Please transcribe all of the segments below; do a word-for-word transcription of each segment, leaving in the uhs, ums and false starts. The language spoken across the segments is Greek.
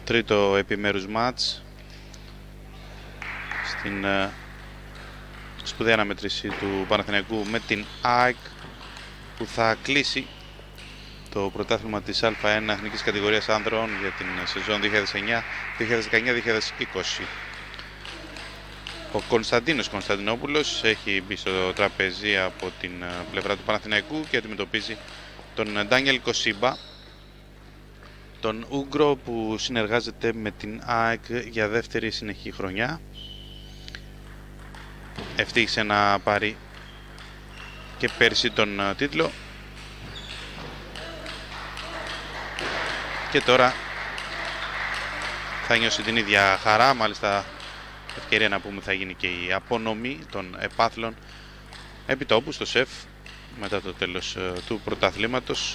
τρίτο επιμέρους μάτς στην uh, σπουδαία αναμέτρηση του Παναθηναϊκού με την ΑΕΚ, που θα κλείσει το πρωτάθλημα της Α1 εθνικής κατηγορίας άνδρων για την σεζόν δύο χιλιάδες εννιά δύο χιλιάδες δεκαεννιά δύο χιλιάδες είκοσι. Ο Κωνσταντίνος Κωνσταντινόπουλος έχει μπει στο τραπέζι από την πλευρά του Παναθηναϊκού και αντιμετωπίζει τον Ντάνιελ Κοσίμπα, τον Ούγκρο που συνεργάζεται με την ΑΕΚ για δεύτερη συνεχή χρονιά. Ευτύχησε να πάρει και πέρσι τον τίτλο και τώρα θα νιώσει την ίδια χαρά. Μάλιστα, ευκαιρία να πούμε, θα γίνει και η απονομή των επάθλων επιτόπου στο ΣΕΦ μετά το τέλος του πρωταθλήματος,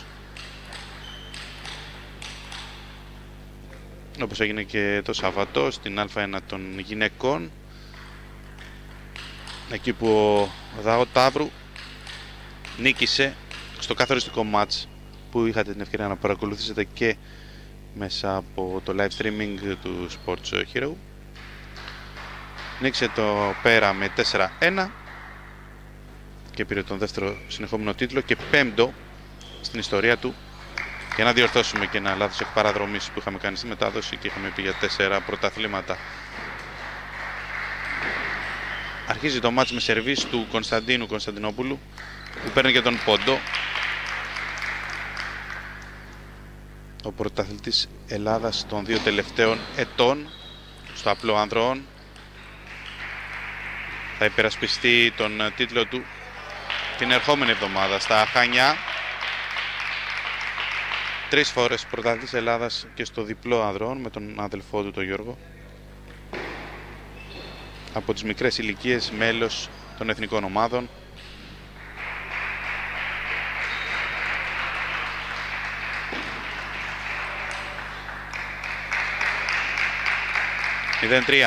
όπως έγινε και το Σαββατό στην Α1 των γυναικών, εκεί που ο Δάο Ταύρου νίκησε στο καθοριστικό μάτς που είχατε την ευκαιρία να παρακολουθήσετε και μέσα από το live streaming του Sports Hero. Νίκησε το Πέρα με τέσσερα ένα και πήρε τον δεύτερο συνεχόμενο τίτλο και πέμπτο στην ιστορία του, για να διορθώσουμε και ένα λάθος εκ παραδρομής που είχαμε κάνει στη μετάδοση και είχαμε πει για τέσσερα πρωταθλήματα. Αρχίζει το μάτς με σερβίς του Κωνσταντίνου Κωνσταντινόπουλου, που παίρνει και τον πόντο. Ο πρωταθλητής Ελλάδας των δύο τελευταίων ετών στο απλό ανδρών θα υπερασπιστεί τον τίτλο του την ερχόμενη εβδομάδα στα Χανιά. Τρεις φορές πρωταθλητής Ελλάδας και στο διπλό ανδρών με τον αδελφό του τον Γιώργο. Από τις μικρές ηλικίες μέλος των εθνικών ομάδων. μηδέν τρία.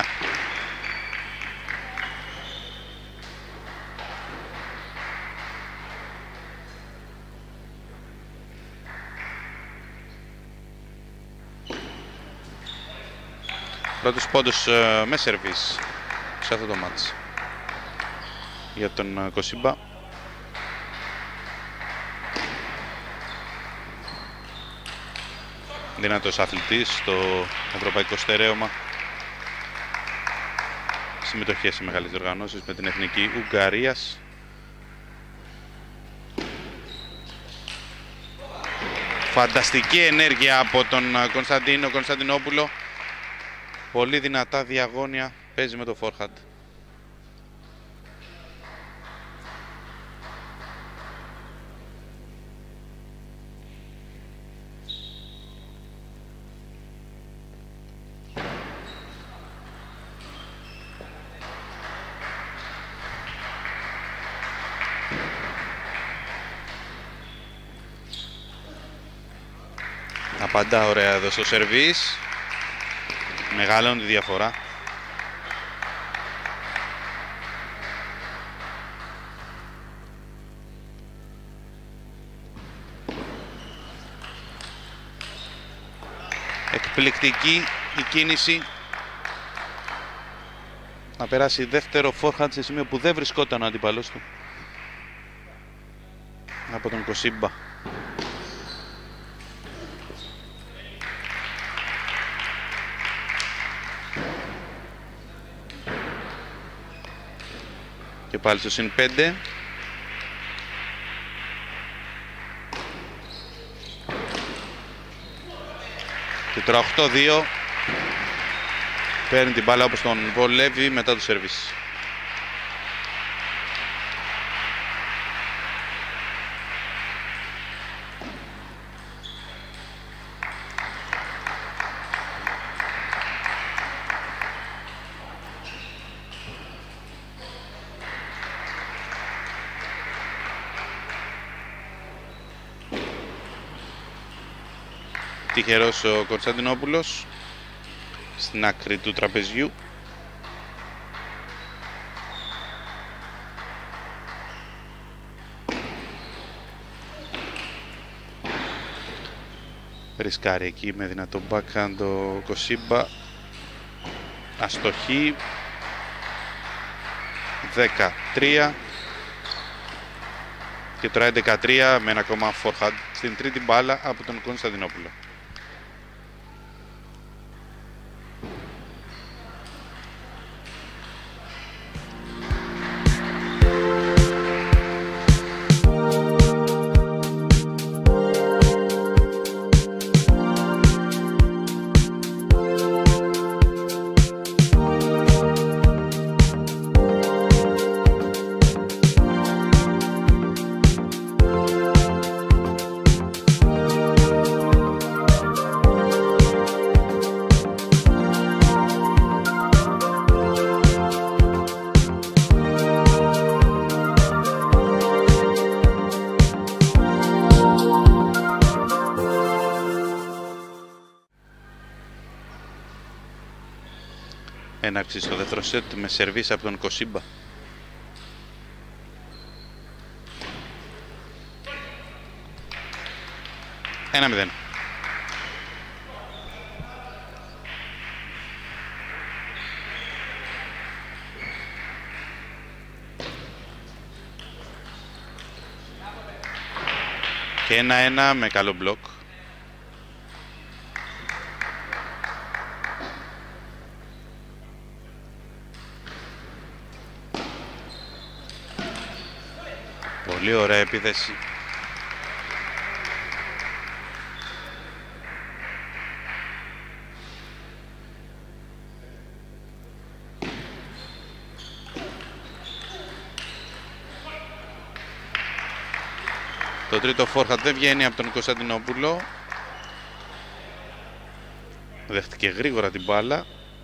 Πρώτος πόντος uh, με σερβίς σε αυτό το μάτς για τον uh, Κοσίμπα. Δυνατός αθλητής στο ευρωπαϊκό στερέωμα, συμμετοχές σε μεγάλες διοργανώσεις με την Εθνική Ουγγαρίας. Φανταστική ενέργεια από τον Κωνσταντίνο Κωνσταντινόπουλο. Πολύ δυνατά διαγώνια, παίζει με το forehand. Απαντά ωραία εδώ στο σερβίς. Μεγαλώνει τη διαφορά. Εκπληκτική η κίνηση να περάσει δεύτερο forehand σε σημείο που δεν βρισκόταν ο αντίπαλος του από τον Κοσίμπα. Και πάλι στο συν πέντε. Και τώρα οκτώ δύο. Παίρνει την μπάλα όπως τον βολεύει μετά το σερβίς. Τυχερός ο Κωνσταντινόπουλος στην άκρη του τραπεζιού. Ρισκάρει εκεί με δυνατό backhand το Κοσίμπα. Αστοχή. δεκατρία. Και τώρα έντεκα τρία με ένα ακόμα forehand στην τρίτη μπάλα από τον Κωνσταντινόπουλο. Έναρξη στο δεύτερο σετ με σερβίς από τον Κοσίμπα. ένα μηδέν. Και ένα ένα με καλό μπλοκ. Πολύ ωραία επίθεση. Το τρίτο forehand δεν βγαίνει από τον Κωνσταντινόπουλο. Δέχτηκε γρήγορα την μπάλα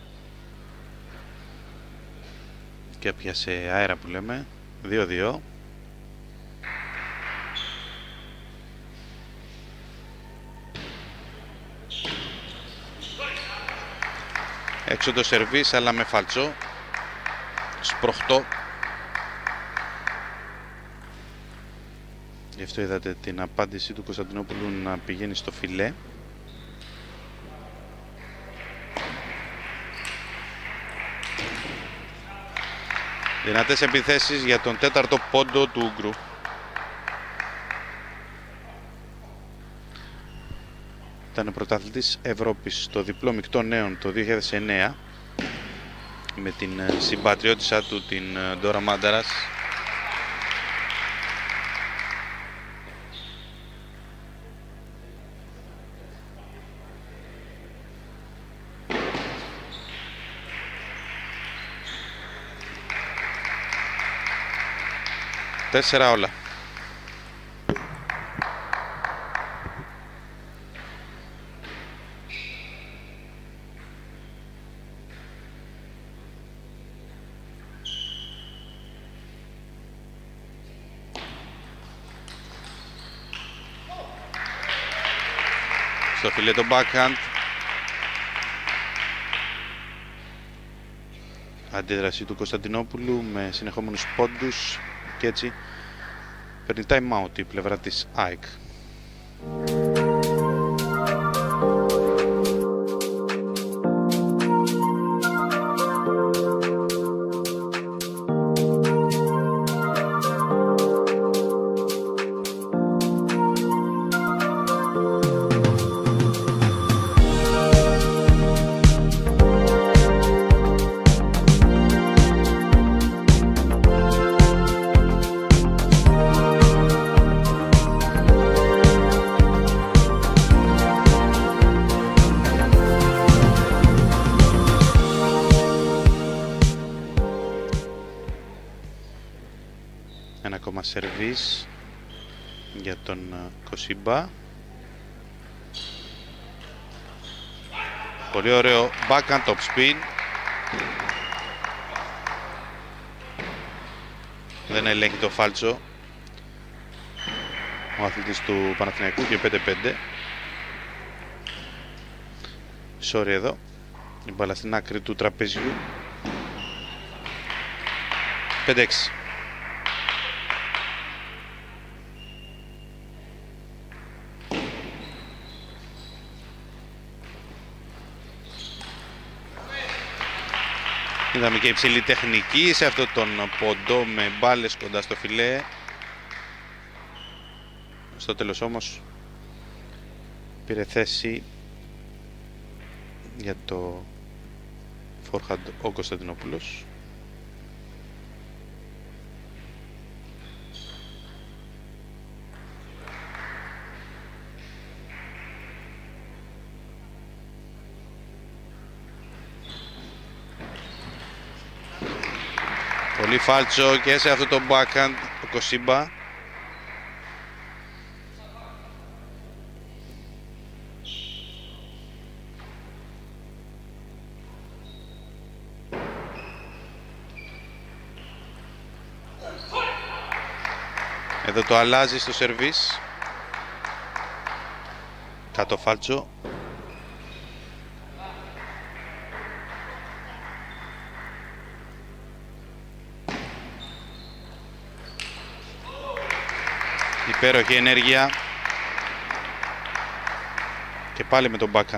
και πιάσε αέρα που λέμε. δύο δύο. Έξω το σερβίς αλλά με φαλτσό. Σπροχτό. Γι' αυτό είδατε την απάντηση του Κωνσταντινόπουλου να πηγαίνει στο φιλέ. Δυνατές επιθέσεις για τον τέταρτο πόντο του Ούγκρου. Ήταν πρωταθλητής Ευρώπης στο διπλό μεικτό νέων το δύο χιλιάδες εννέα με την συμπατριώτισσα του την Ντόρα Μάνταρας. Τέσσερα όλα. Στο φιλέ το backhand. Αντίδραση του Κωνσταντινόπουλου με συνεχόμενους πόντους και έτσι παίρνει time out η πλευρά της ΑΕΚ. Ένα ακόμα σερβίς για τον Κοσίμπα. Πολύ ωραίο backhand top spin. Δεν ελέγχει το φάλτσο ο αθλητής του Παναθηναϊκού και πέντε πέντε. Sorry εδώ. Η μπάλα στην άκρη του τραπεζιού. πέντε έξι. Είδαμε και υψηλή τεχνική σε αυτό τον ποντό με μπάλες κοντά στο φιλέ. Στο τέλος όμως πήρε θέση για το forehand ο Κωνσταντινόπουλος. Πολύ φάλτσο και σε αυτό το backhand ο Κωσίμπα. Εδώ το αλλάζει στο σερβίς. Κάτω φάλτσο. Υπέροχη ενέργεια. Και πάλι με τον backhand.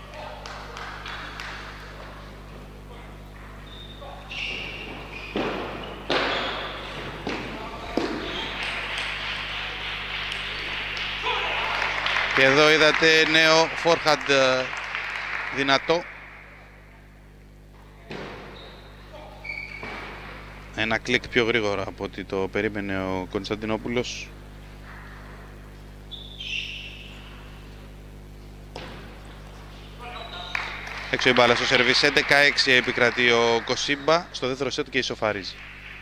Και εδώ είδατε νέο forehand δυνατό. Ένα κλικ πιο γρήγορα από ό,τι το περίμενε ο Κωνσταντινόπουλος. Έξω η μπάλα στο σερβίς. έντεκα έξι επικρατεί ο Κωσίμπα. Στο δεύτερο σετ και ισοφαρίζει.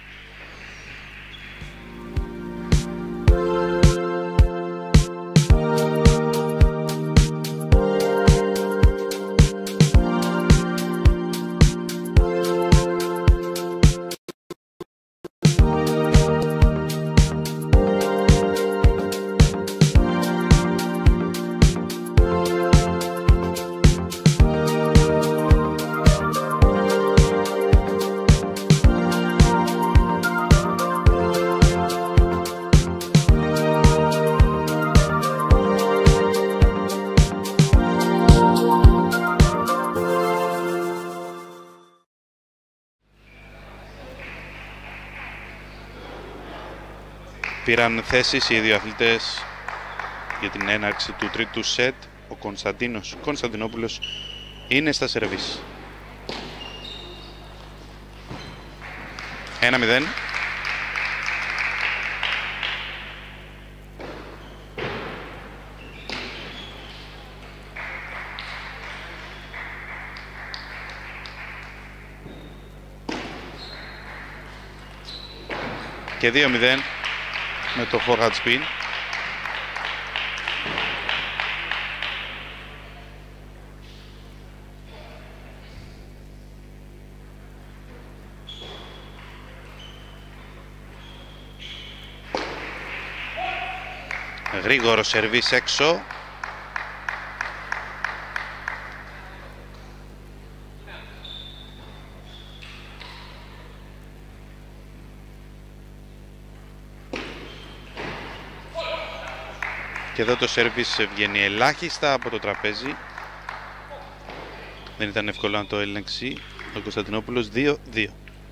Πήραν θέσεις οι δύο αθλητές για την έναρξη του τρίτου σετ. Ο Κωνσταντίνος Κωνσταντινόπουλος είναι στα σερβίς. ένα μηδέν. Και δύο μηδέν με το forehand spin. Γρήγορο σερβίς έξω. Και εδώ το σερβίς βγαίνει ελάχιστα από το τραπέζι. Δεν ήταν εύκολο να το ελέγξει ο Κωνσταντινόπουλος. δύο δύο.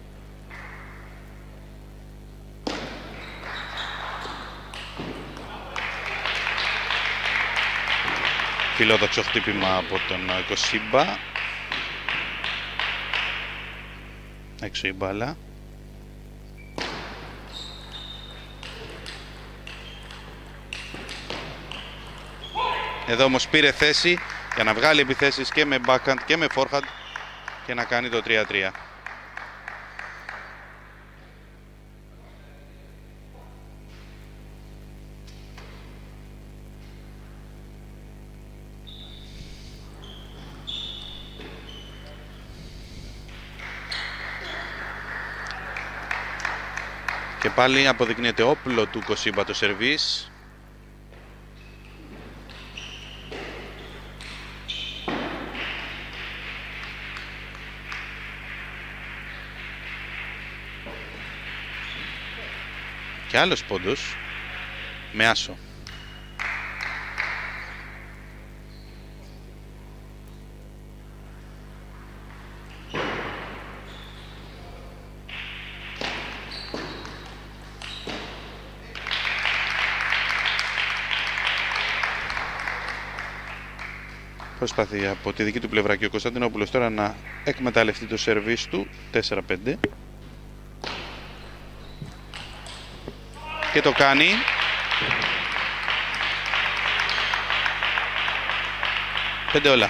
Φιλόδοξο χτύπημα από τον Κωσίμπα. Έξω η μπάλα. Εδώ όμως πήρε θέση για να βγάλει επιθέσεις και με backhand και με forehand και να κάνει το τρία τρία. Και πάλι αποδεικνύεται όπλο του Κωσίμπα το σερβίς. Και άλλος πόντος με άσο. Προσπαθεί από τη δική του πλευρά και ο Κωνσταντινόπουλος τώρα να εκμεταλλευτεί το σερβίς του. Τέσσερα πέντε. Και το κάνει. Πέντε όλα.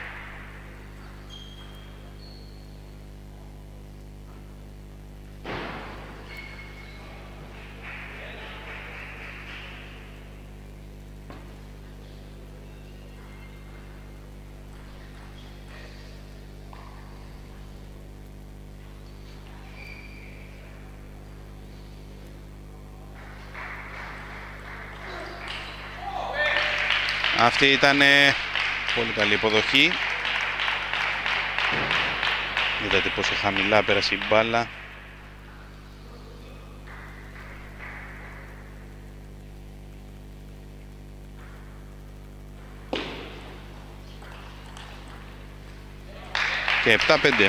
Αυτή ήταν πολύ καλή υποδοχή. Είδατε πόσο χαμηλά πέρασε η μπάλα. Και επτά πέντε.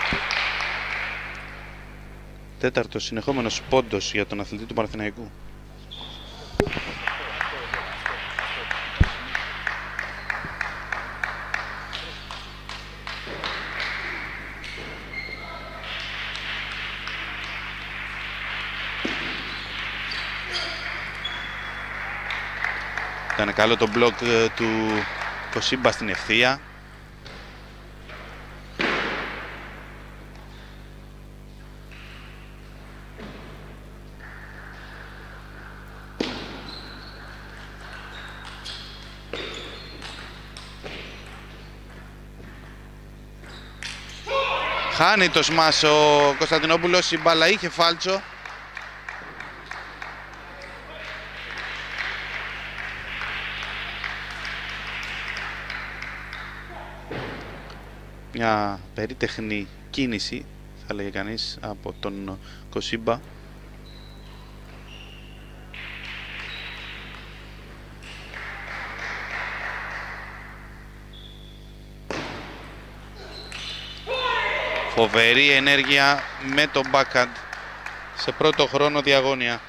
Τέταρτος συνεχόμενος πόντος για τον αθλητή του Παναθηναϊκού. Ήταν καλό το μπλοκ του Κωσίμπα στην ευθεία. Χάνει το σμάς ο Κωνσταντινόπουλος, η μπάλα είχε φάλτσο. Μια περίτεχνη κίνηση, θα λέγε κανείς, από τον Κωσίμπα. Φοβερή ενέργεια με το backhand σε πρώτο χρόνο διαγώνια.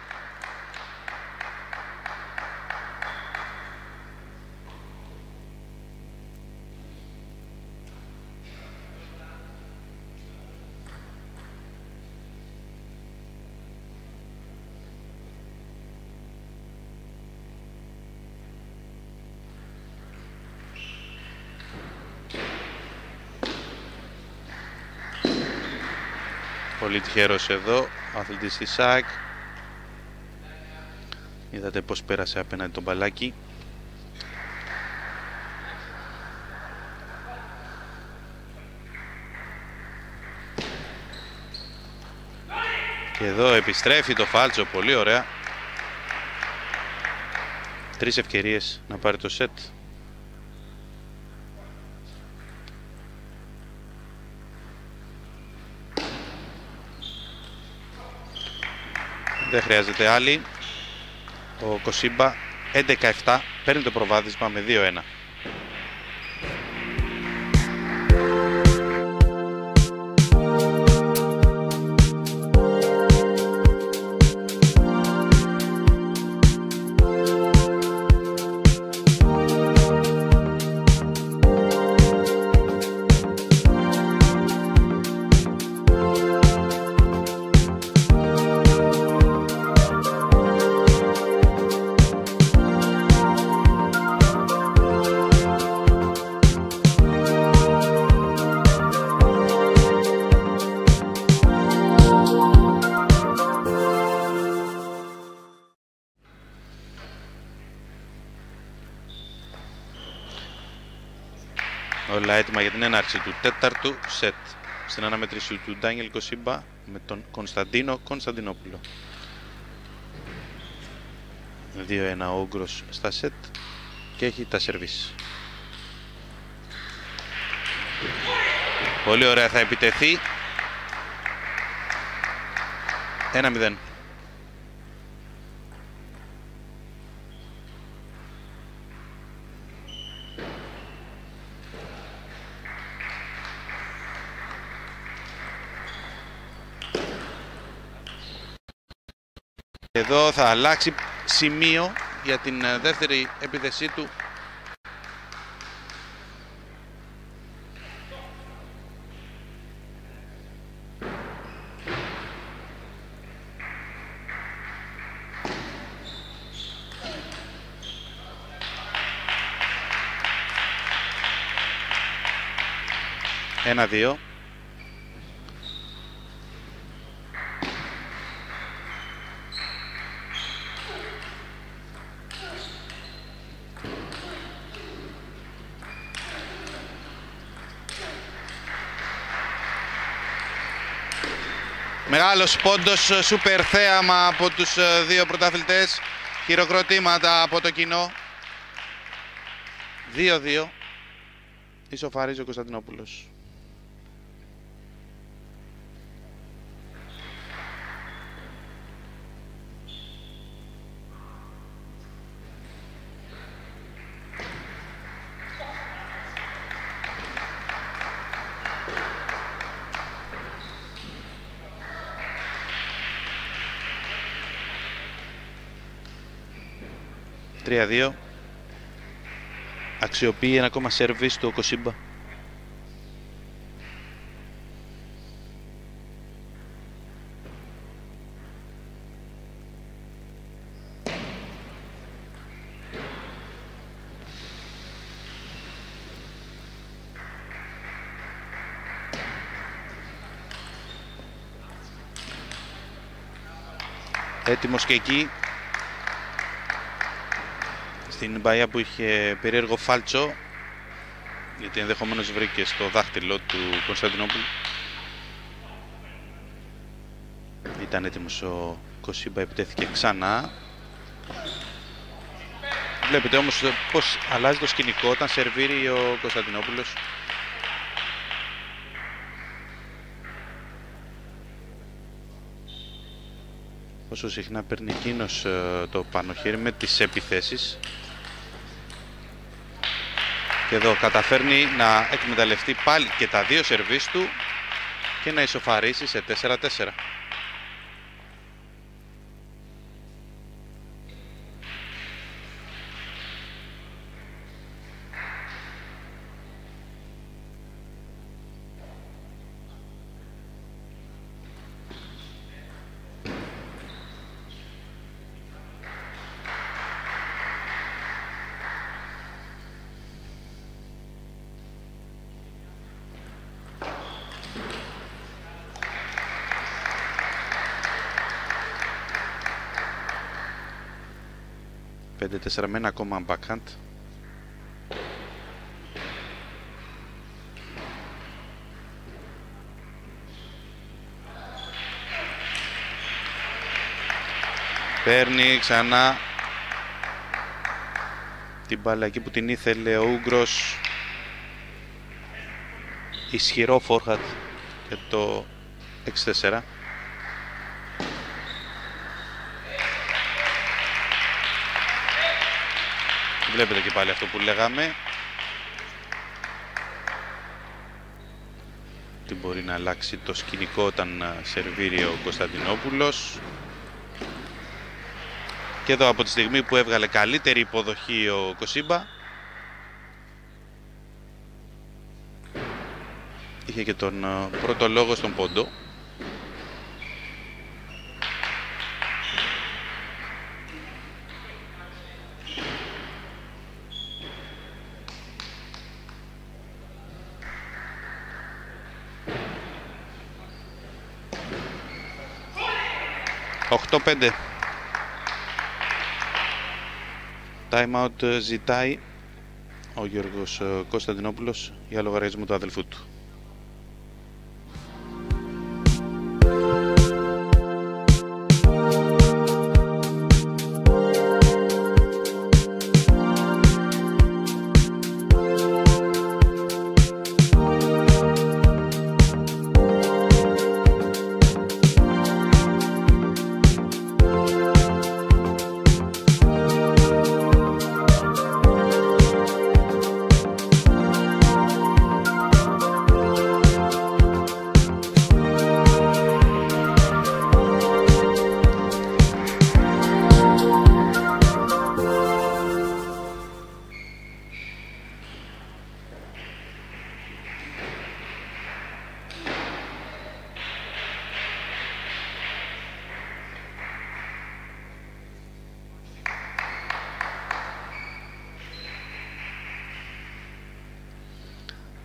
Πολύ τυχερός εδώ ο αθλητής της ΣΑΕΚ. Είδατε πως πέρασε απέναντι τον μπαλάκι. Και εδώ επιστρέφει το φάλτσο, πολύ ωραία. Τρεις ευκαιρίες να πάρει το σετ. Δεν χρειάζεται άλλη. Ο Κωσίμπα έντεκα επτά παίρνει το προβάδισμα με δύο ένα. Όλα έτοιμα για την έναρξη του τέταρτου σετ. Στην αναμέτρηση του Ντάνιελ Κωσίμπα με τον Κωνσταντίνο Κωνσταντινόπουλο. δύο ένα ο Ούγκρος στα σετ και έχει τα σερβίς. Πολύ ωραία, θα επιτεθεί. ένα μηδέν. Εδώ θα αλλάξει σημείο για την δεύτερη επίθεσή του ένα δύο. Μεγάλος πόντος, σούπερ θέαμα από τους δύο πρωταθλητές. Χειροκροτήματα από το κοινό. δύο δύο. Ισοφαρίζει ο Κωνσταντινόπουλος. τρία δύο. Αξιοποιεί ένα ακόμα σερβίς του Κοσίμπα. Έτοιμος και εκεί. Στην μπαία που είχε περίεργο φάλτσο, γιατί ενδεχομένως βρήκε στο δάχτυλο του Κωνσταντινόπουλου. Ήταν έτοιμος ο Κοσίμπα, επιτέθηκε ξανά. Βλέπετε όμως πως αλλάζει το σκηνικό όταν σερβίρει ο Κωνσταντινόπουλος. Όσο συχνά παίρνει εκείνος το πάνω χέρι με τις επιθέσεις. Και εδώ καταφέρνει να εκμεταλλευτεί πάλι και τα δύο σερβίς του και να ισοφαρίσει σε τέσσερα τέσσερα. πέντε τέσσερα με ένα ακόμα backhand. Παίρνει ξανά την μπάλα εκεί που την ήθελε ο Ούγγρος. Ισχυρό forehand για το έξι τέσσερα. Βλέπετε και πάλι αυτό που λέγαμε. Τι μπορεί να αλλάξει το σκηνικό όταν σερβίρει ο Κωνσταντινόπουλος. Και εδώ από τη στιγμή που έβγαλε καλύτερη υποδοχή ο Κοσίμπα, είχε και τον πρώτο λόγο στον πόντο. οκτώ πέντε. Time out ζητάει ο Γιώργος Κωνσταντινόπουλος για λογαριασμό του αδελφού του.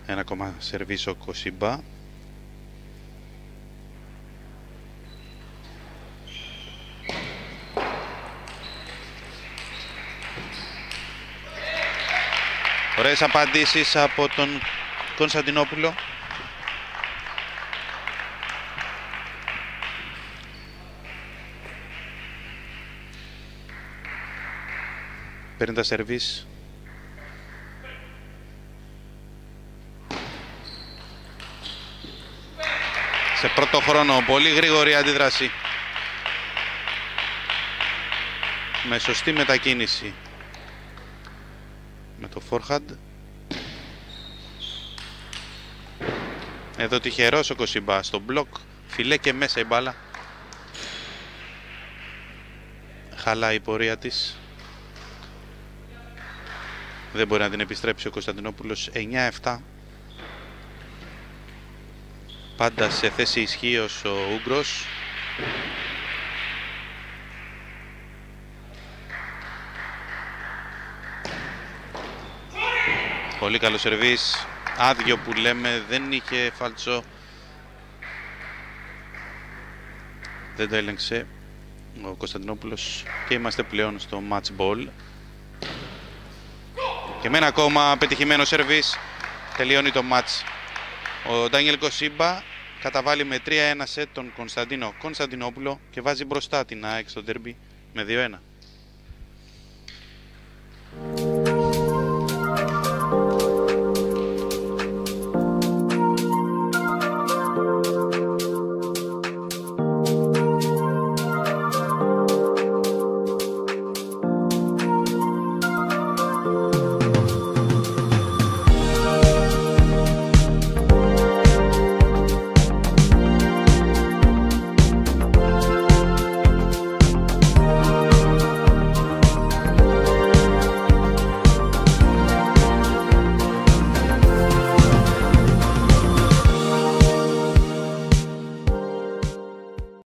Ένα ακόμα σερβίς ο Κοσίμπα. Ωραίες απαντήσεις από τον Κωνσταντινόπουλο. Παίρνει τα σερβίς. Σε πρώτο χρόνο, πολύ γρήγορη αντίδραση. Με σωστή μετακίνηση. Με το forehand. Εδώ τυχερός ο Κοσίμπα στο μπλοκ. Φιλέ και μέσα η μπάλα. Χαλάει η πορεία της. Δεν μπορεί να την επιστρέψει ο Κωνσταντινόπουλος. εννιά επτά. Πάντα σε θέση ισχύως ο Ούγκρος. Πολύ καλό σερβίς. Άδειο που λέμε, δεν είχε φάλτσο. Δεν το έλεγξε ο Κωνσταντινόπουλος και είμαστε πλέον στο match ball. Και με ένα ακόμα πετυχημένο σερβίς τελειώνει το match. Ο Ντάνιελ Κοσίμπα καταβάλει με τρία ένα σετ τον Κωνσταντίνο Κωνσταντινόπουλο και βάζει μπροστά την ΑΕΚ στο ντέρμπι με δύο ένα.